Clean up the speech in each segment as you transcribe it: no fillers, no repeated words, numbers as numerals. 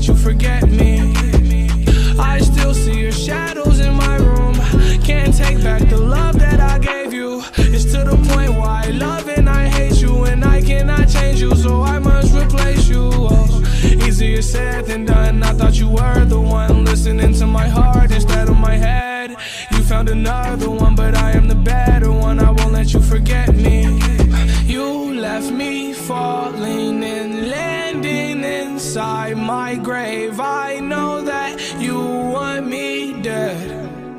let you forget me. I still see your shadows in my room. Can't take back the love that I gave you. It's to the point where I love and I hate you, and I cannot change you, so I must replace you. Oh, easier said than done. I thought you were the one listening to my heart instead of my head. You found another one, but I am the better one. I won't let you forget me. You left me falling and landing inside my grave. I know that you want me dead.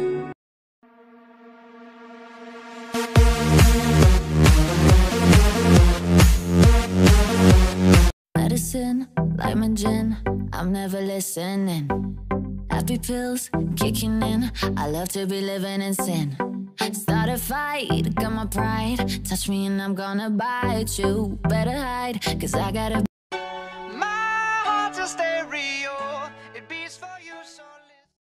Medicine, like my gin, I'm never listening. Happy pills, kicking in, I love to be living in sin. Start a fight, got my pride, touch me and I'm gonna bite you. Better hide, cause I gotta